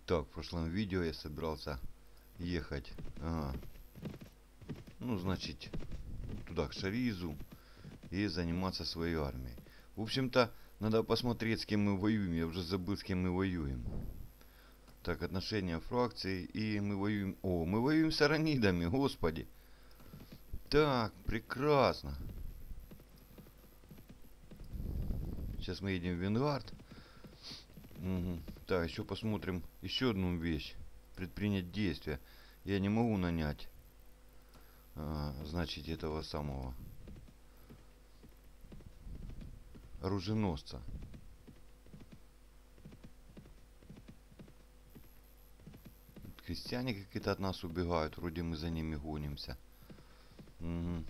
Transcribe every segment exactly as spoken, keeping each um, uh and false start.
Так, в прошлом видео я собирался ехать, ага, ну, значит, туда, к Шаризу, и заниматься своей армией. В общем-то, надо посмотреть, с кем мы воюем. Я уже забыл, с кем мы воюем. Так, отношения фракций, и мы воюем... О, мы воюем с аранидами, господи. Так, прекрасно. Сейчас мы едем в Венгард. Угу. Так, еще посмотрим еще одну вещь. Предпринять действия. Я не могу нанять, а, значит, этого самого оруженосца. Крестьяне какие-то от нас убегают. Вроде мы за ними гонимся. Угу.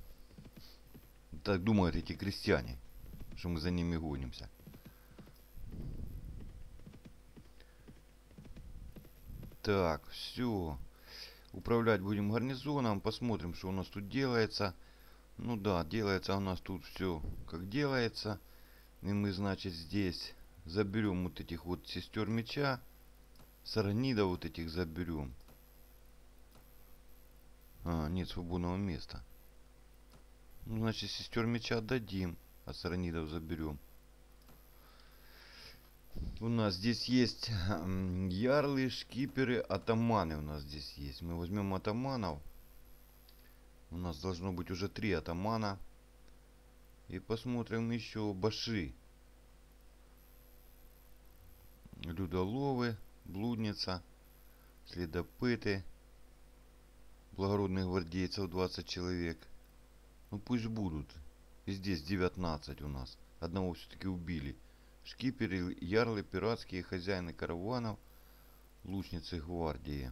Так думают эти крестьяне, что мы за ними гонимся. Так, все. Управлять будем гарнизоном. Посмотрим, что у нас тут делается. Ну да, делается у нас тут все как делается. И мы, значит, здесь заберем вот этих вот сестер меча. Саранида вот этих заберем. А, нет свободного места. Ну, значит, сестер меча отдадим, а саранидов заберем. У нас здесь есть ярлы, шкиперы, атаманы у нас здесь есть. Мы возьмем атаманов. У нас должно быть уже три атамана. И посмотрим еще баши. Людоловы, блудница, следопыты, благородных гвардейцев двадцать человек. Ну пусть будут. И здесь девятнадцать у нас. Одного все-таки убили. Шкиперы, ярлы, пиратские, хозяины караванов, лучницы гвардии.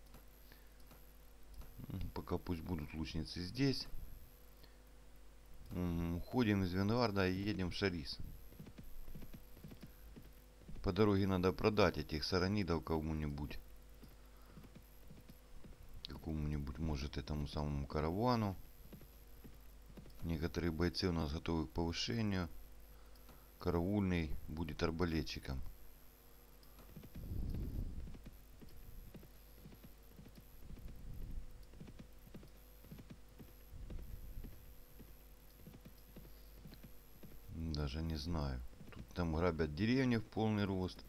Пока пусть будут лучницы здесь. Уходим из Венгарда и едем в Шариз. По дороге надо продать этих саранидов кому-нибудь. Какому-нибудь, может, этому самому каравану. Некоторые бойцы у нас готовы к повышению. Караульный будет арбалетчиком. Даже не знаю. Тут там грабят деревни в полный рост.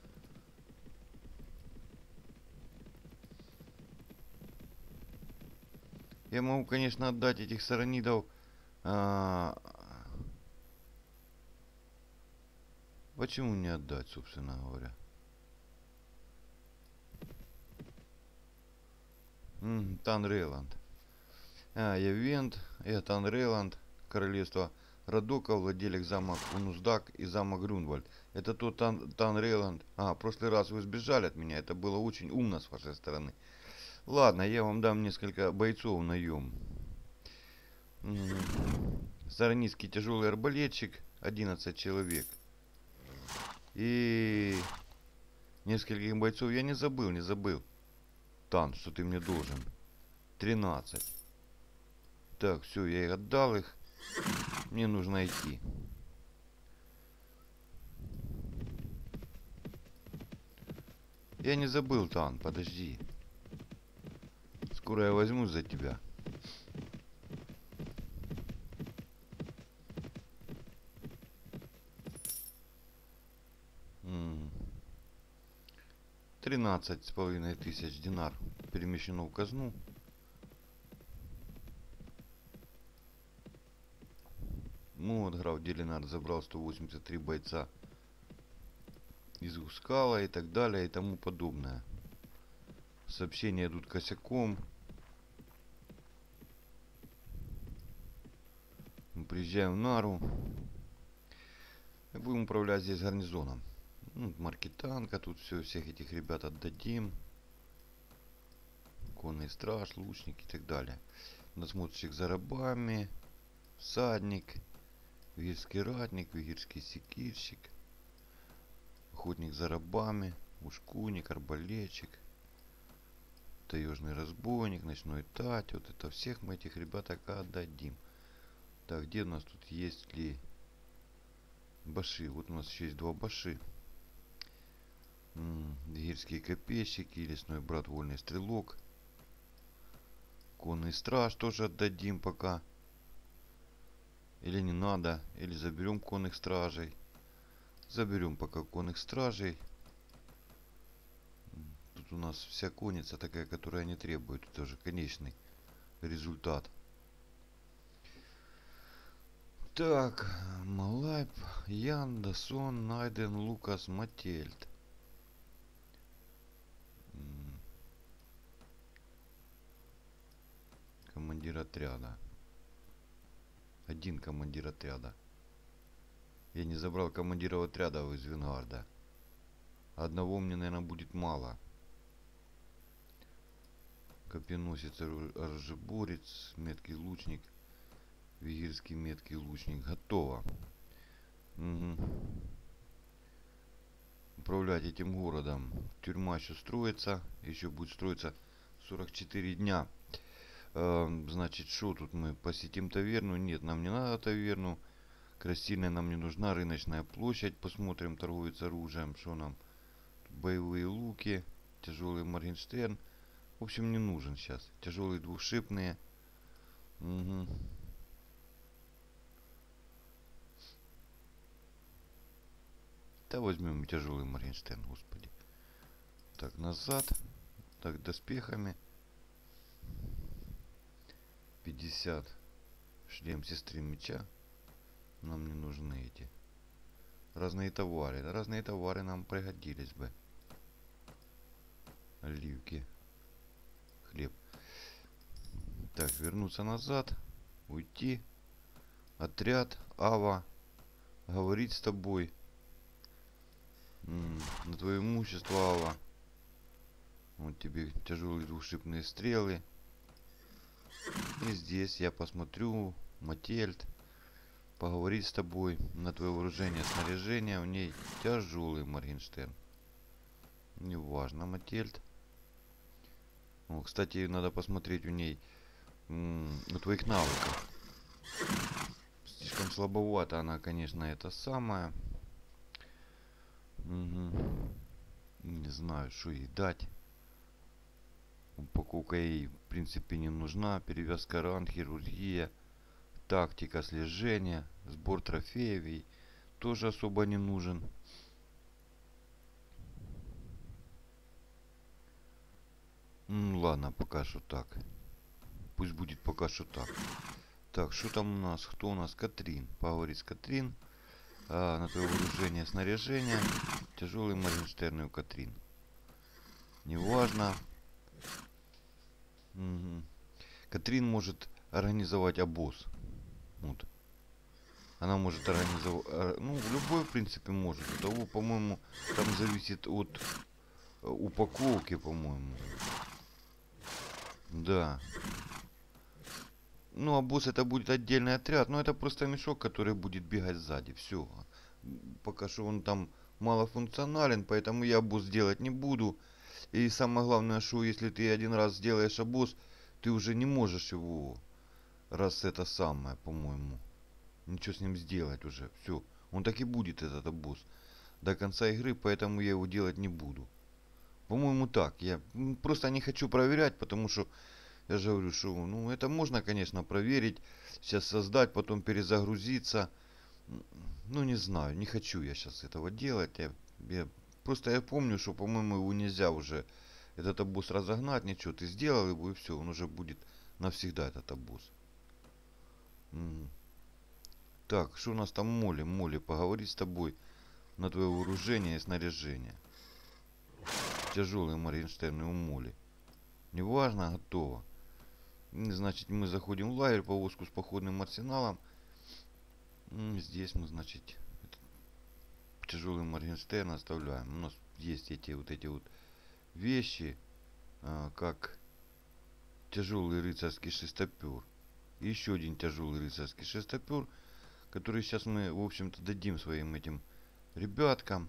Я могу, конечно, отдать этих саранидов. А... Почему не отдать, собственно говоря? Танрейланд. А, я Вент, я Танрейланд, королевство Радока, владелец замок Унуздак и замок Грунвальд. Это тот Тан, Танрейланд. А, в прошлый раз вы сбежали от меня. Это было очень умно с вашей стороны. Ладно, я вам дам несколько бойцов наем. Саранийский тяжелый арбалетчик. одиннадцать человек. И нескольких бойцов я не забыл, не забыл. Тан, что ты мне должен. тринадцать. Так, все, я их отдал их. Мне нужно идти. Я не забыл, Тан, подожди. Скоро я возьмусь за тебя. Тринадцать с половиной тысяч динар перемещено в казну. Ну вот, граф Делинар забрал сто восемьдесят три бойца из Ускала и так далее и тому подобное. Сообщения идут косяком. Мы приезжаем в Нару. И будем управлять здесь гарнизоном. Ну, марки танка, тут все, всех этих ребят отдадим. Конный страж, лучник и так далее. Насмотрщик за рабами. Всадник. Вигирский ратник, вигирский секирщик. Охотник за рабами. Ушкуйник, арбалетчик. Таежный разбойник, ночной тать. Вот это всех мы этих ребят отдадим. Так, где у нас тут есть ли баши? Вот у нас еще есть два баши. Сибирские копейщики, лесной брат, вольный стрелок. Конный страж тоже отдадим пока. Или не надо, или заберем конных стражей. Заберем пока конных стражей. Тут у нас вся конница такая, которая не требует. Это уже конечный результат. Так, Малайп, Ян, Дасон, Найден, Лукас, Мательд. Командир отряда. Один командир отряда. Я не забрал командира отряда из Венгарда. Одного мне, наверное, будет мало. Копьеносец, оружеборец, меткий лучник. Вигирский меткий лучник. Готово. Угу. Управлять этим городом. Тюрьма еще строится. Еще будет строиться сорок четыре дня. Э, значит, что тут мы посетим таверну? Нет, нам не надо таверну. Красильная нам не нужна. Рыночная площадь. Посмотрим, торговец оружием. Что нам? Боевые луки. Тяжелый Моргенштерн. В общем, не нужен сейчас. Тяжелые двухшипные. Угу. Да возьмем тяжелый Моргенштерн, господи. Так, назад. Так, доспехами. пятьдесят. Шлем сестры меча. Нам не нужны эти. Разные товары. Разные товары нам пригодились бы. Оливки. Хлеб. Так, вернуться назад. Уйти. Отряд. Ава. Говорить с тобой. М-м, на твое имущество, Ава. Вот тебе тяжелые двухшипные стрелы. И здесь я посмотрю. Мательд. Поговорить с тобой. На твое вооружение, снаряжение. У ней тяжелый Моргенштерн. Неважно, Мательд. О, кстати, надо посмотреть у ней. М-м, у твоих навыков. Слишком слабовато она, конечно, это самое. Угу. Не знаю, что ей дать. Упаковка ей, в принципе, не нужна. Перевязка ран, хирургия, тактика слежения, сбор трофеев ей тоже особо не нужен. Ну ладно, пока что так. Пусть будет пока что так. Так, что там у нас? Кто у нас? Катрин. Поговорить с Катрин. А, на твое вооружение, снаряжение. Тяжелый Моргенштерн у Катрин. Неважно. Угу. Катрин может организовать обоз. Вот. Она может организовать... Ну, любой, в принципе, может. У того, по-моему, там зависит от упаковки, по-моему. Да. Ну, обоз это будет отдельный отряд. Но это просто мешок, который будет бегать сзади. Все. Пока что он там малофункционален, поэтому я обоз делать не буду. И самое главное, что если ты один раз сделаешь обоз, ты уже не можешь его, раз это самое, по-моему, ничего с ним сделать уже. Все. Он так и будет, этот обоз, до конца игры, поэтому я его делать не буду. По-моему, так. Я просто не хочу проверять, потому что я же говорю, что ну это можно, конечно, проверить, сейчас создать, потом перезагрузиться. Ну, не знаю, не хочу я сейчас этого делать. Я, я, просто я помню, что, по-моему, его нельзя уже, этот обоз разогнать, ничего. Ты сделал его, и все, он уже будет навсегда, этот обоз. Угу. Так, что у нас там Молли? Молли, поговорить с тобой на твое вооружение и снаряжение. Тяжелый Моргенштерн у Молли. Неважно, готово. Значит, мы заходим в лагерь, повозку с походным арсеналом. Здесь мы, значит, тяжелый Моргенштерн оставляем. У нас есть эти вот эти вот вещи, а, как тяжелый рыцарский шестопер. Еще один тяжелый рыцарский шестопер, который сейчас мы, в общем-то, дадим своим этим ребяткам.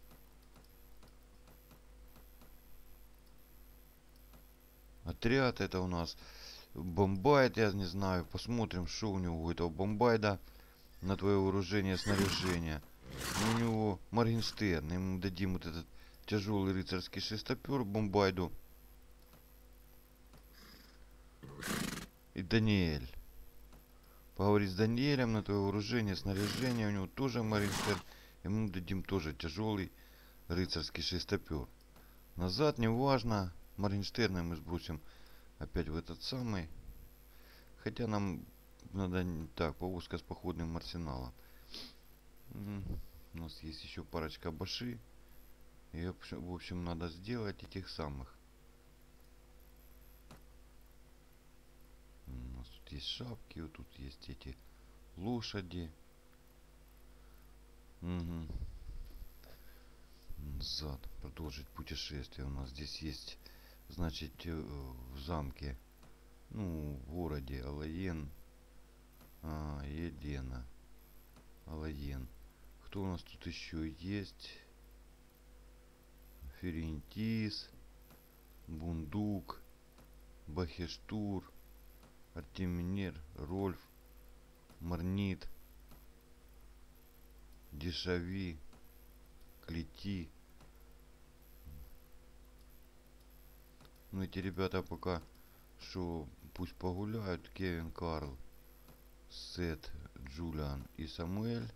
Отряд это у нас Бомбайд, я не знаю. Посмотрим, что у него у этого Бомбайда на твое вооружение, снаряжение. У него Моргенштерн. Ему дадим вот этот тяжелый рыцарский шестопер Бомбайду. И Даниэль. Поговорить с Даниэлем на твое вооружение, снаряжение. У него тоже Моргенштерн. Ему дадим тоже тяжелый рыцарский шестопер. Назад, не важно. Моргенштерна мы сбросим опять в этот самый. Хотя нам надо... Так, повозка с походным арсеналом. У нас есть еще парочка баши. И, в общем, надо сделать этих самых. У нас тут есть шапки, вот тут есть эти лошади. Угу. Назад. Продолжить путешествие. У нас здесь есть, значит, в замке, ну, в городе Алаен. А, Елена. Алаен. Кто у нас тут еще есть? Ферентис, Бундук, Бахештур, Артеминер, Рольф, Марнит, Дешави, Клети. Ну, эти ребята пока что пусть погуляют. Кевин, Карл, Сет, Джулиан и Самуэль.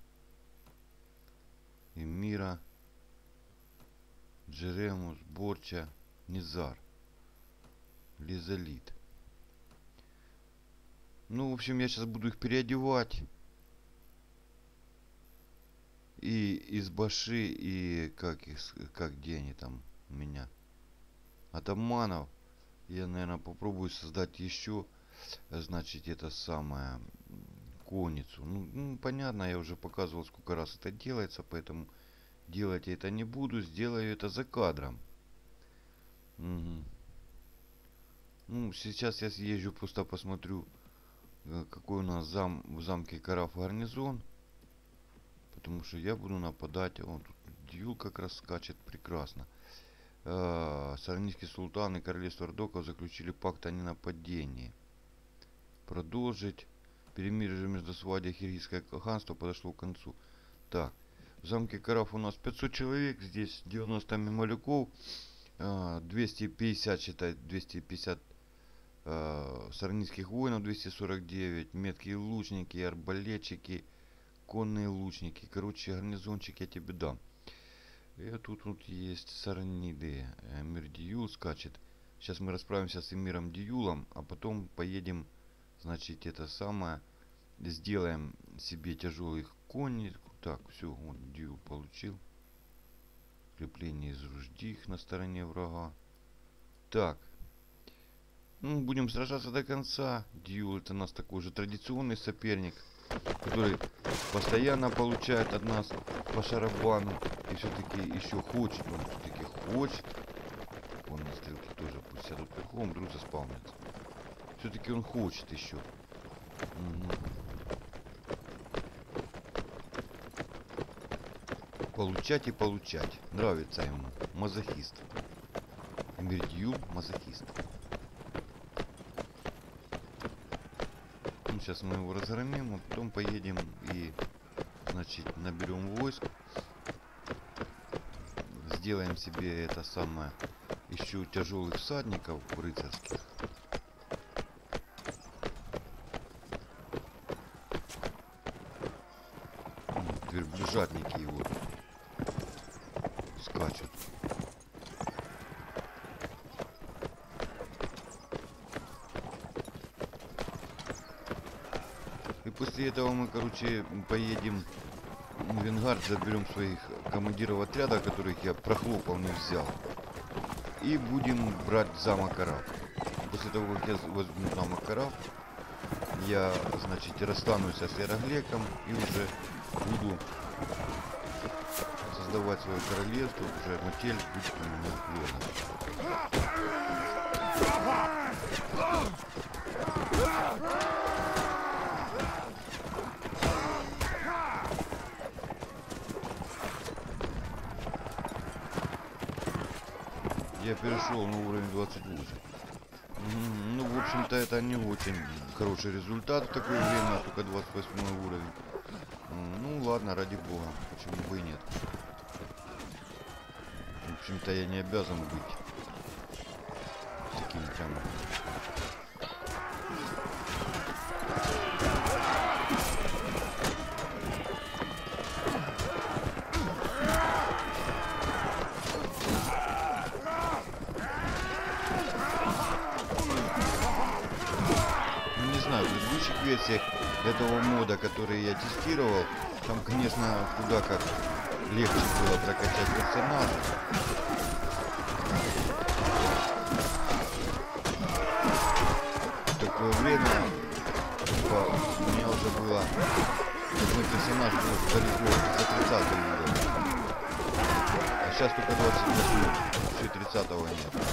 И Мира, Джеремус, Борча, Низар, Лизалит. Ну, в общем, я сейчас буду их переодевать. И из баши, и как их, как где они там у меня. Атаманов. Я, наверное, попробую создать еще, значит, это самое, конницу. Ну, ну, понятно, я уже показывал, сколько раз это делается, поэтому делать я это не буду. Сделаю это за кадром. Угу. Ну, сейчас я съезжу, просто посмотрю, какой у нас зам, в замке Караф гарнизон. Потому что я буду нападать. О, тут Дьюл как раз скачет прекрасно. А, Саранийский султан и королевство Ордоков заключили пакт о ненападении. Продолжить. Перемирие между Свадьей и Киргизское ханство подошло к концу. Так. В замке Караф у нас пятьсот человек. Здесь девяносто мемолюков. двести пятьдесят, считай, двести пятьдесят э, саранийских воинов, двести сорок девять. Меткие лучники, арбалетчики, конные лучники. Короче, гарнизончик я тебе дам. И тут вот есть Сараниды. Эмир Диюл скачет. Сейчас мы расправимся с Эмиром Диюлом, а потом поедем, значит, это самое, сделаем себе тяжелых коней. Так, все, вот Диюл получил. Крепление из руждих на стороне врага. Так. Ну, будем сражаться до конца. Диюл — это у нас такой же традиционный соперник, который постоянно получает от нас по шарабану. И все-таки еще хочет. Он все-таки хочет. Вон на стрелке тоже пусть сядут верхом, вдруг заспавнится. Все-таки он хочет еще. Угу. Получать и получать. Нравится ему. Мазохист. Эмир Диюл мазохист. Ну, сейчас мы его разгромим, а потом поедем и, значит, наберем войск. Сделаем себе это самое, еще тяжелых всадников рыцарских. Верблюжатники его скачут. И после этого мы, короче, поедем в Венгард, заберем своих командиров отряда, которых я прохлопал, не взял. И будем брать замок Караф. После того, как я возьму замок Караф, я, значит, расстанусь с Яроглеком и уже буду создавать свое королевство. Уже Матель будет у меня Я перешел на уровень двадцать восемь. Ну, в общем-то, это не очень хороший результат в такое время, только двадцать восьмой уровень. Ну, ладно, ради бога, почему бы и нет. общем-то, я не обязан быть таким прям... Ну, не знаю, в предыдущих версиях этого мода, который я тестировал, там, конечно, куда как легче было прокачать персонажа. В такое время типа, у меня уже было, как мой персонаж был второй за тридцатый уровень. А сейчас только двадцать восемь, еще тридцатого нет.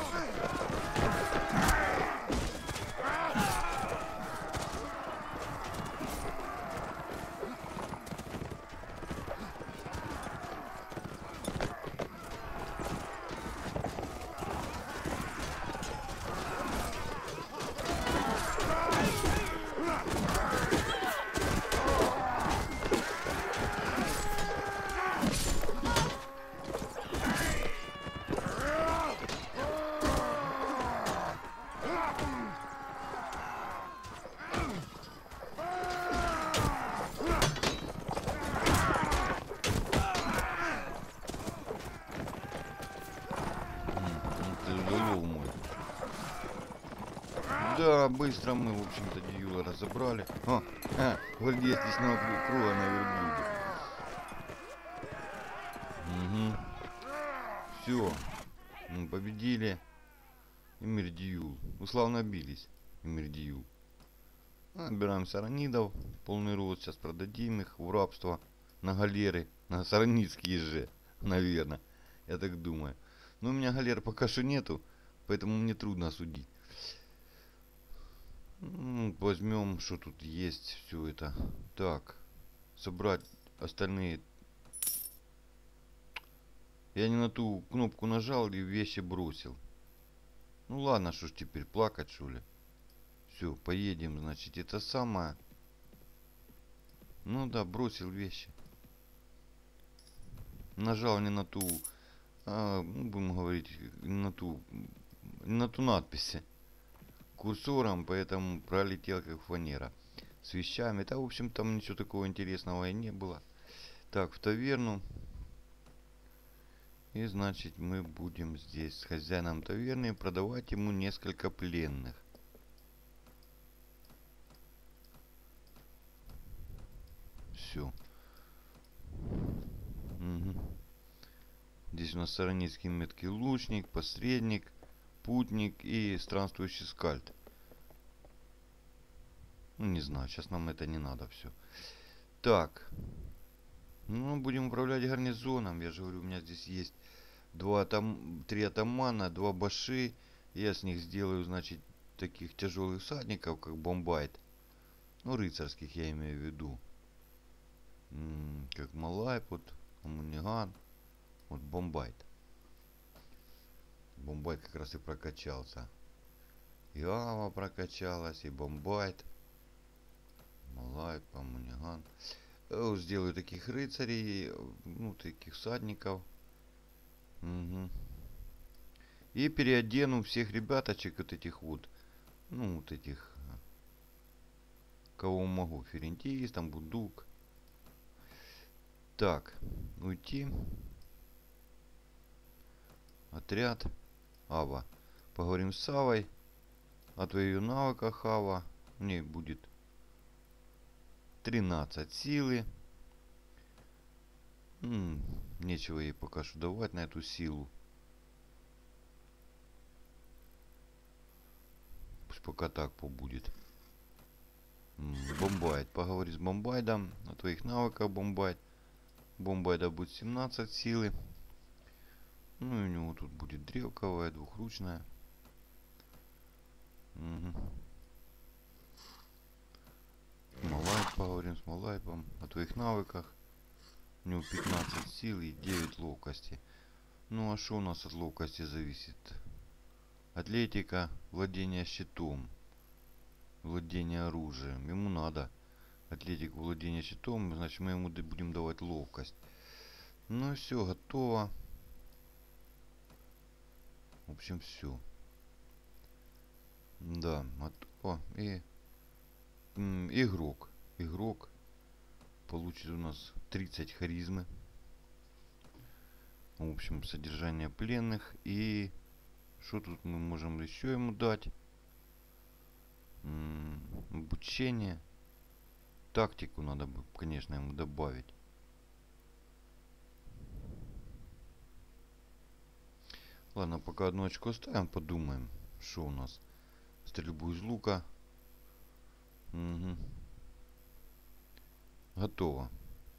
Да, быстро мы, в общем-то, Дьюла разобрали. О, а, гвардеец лесного круга на верблюде. Угу. Все. Мы победили. Эмир Дьюл. Условно бились. Эмир Дьюл. Отбираем саранидов. Полный рост. Сейчас продадим их в рабство. На галеры. На саранидские же. Наверное. Я так думаю. Но у меня галер пока что нету. Поэтому мне трудно судить. Возьмем, что тут есть, все это. Так, собрать остальные. Я не на ту кнопку нажал и вещи бросил. Ну ладно, что ж теперь, плакать что ли? Все, поедем, значит, это самое. Ну да, бросил вещи. Нажал не на ту, а, ну, будем говорить, не на ту, не на ту надпись. Курсором, поэтому пролетел как фанера. С вещами. Да, в общем, там ничего такого интересного и не было. Так, в таверну. И, значит, мы будем здесь с хозяином таверны продавать ему несколько пленных. Все. Угу. Здесь у нас саранидский меткий лучник, посредник, путник и странствующий скальд. Ну, не знаю, сейчас нам это не надо все. Так. Ну, будем управлять гарнизоном. Я же говорю, у меня здесь есть два атам... три атамана, два баши. Я с них сделаю, значит, таких тяжелых всадников, как Бомбайт. Ну, рыцарских я имею в виду. М-м, как Малайп, вот, Амуниган. Вот Бомбайт. Бомбайт как раз и прокачался. И Ава прокачалась, и Бомбайт. Малайп, Амуниган. Сделаю таких рыцарей, ну, таких всадников. Угу. И переодену всех ребяточек вот этих вот. Ну, вот этих. Кого могу. Ферентиз, там Будук. Так, уйти. Отряд. Ава. Поговорим с Авой. О твоих навыках, Ава. У ней будет тринадцать силы. М-м, нечего ей пока что давать на эту силу. Пусть пока так побудет. Бомбайт. Поговори с Бомбайдом о твоих навыках, Бомбайт. Бомбайда будет семнадцать силы. Ну и у него тут будет дрелковая, двухручная. Угу. Малайп, поговорим с Малайпом о твоих навыках. У него пятнадцать сил и девять ловкости. Ну а что у нас от ловкости зависит? Атлетика, владение щитом, владение оружием. Ему надо атлетику, владение щитом, значит мы ему будем давать ловкость. Ну все, готово. общем, все. Да, от... О, и м, игрок. Игрок получит у нас тридцать харизмы. В общем, содержание пленных. И что тут мы можем еще ему дать? М, обучение. Тактику надо бы, конечно, ему добавить. Ладно, пока одну очко ставим, подумаем, что у нас. Стрельбу из лука. Угу. Готово.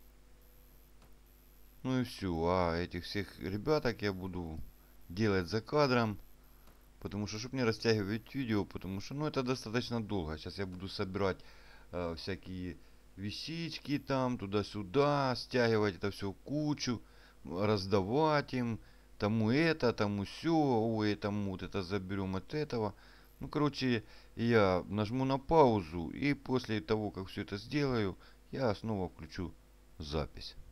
Ну и все. А этих всех ребяток я буду делать за кадром. Потому что, чтобы не растягивать видео, потому что, ну, это достаточно долго. Сейчас я буду собирать э, всякие вещички там, туда-сюда, стягивать это все в кучу, раздавать им. Тому это, тому все, ой, тому вот это заберем от этого. Ну, короче, я нажму на паузу, и после того, как все это сделаю, я снова включу запись.